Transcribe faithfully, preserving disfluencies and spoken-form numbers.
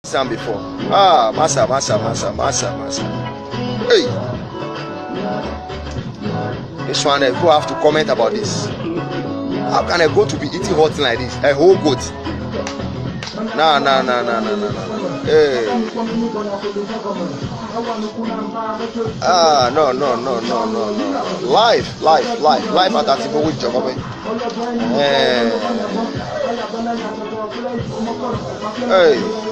Sam before. Ah, massa, massa, massa, massa, massa. Hey, this one, uh, people have to comment about this. How can a goat to be eating hot like this? A whole goat? Nah, nah, nah, nah, nah, nah, nah. Hey. Ah, no, no, no, no, no, no. Life, life, life, life at that people with Jacob. Hey. Hey.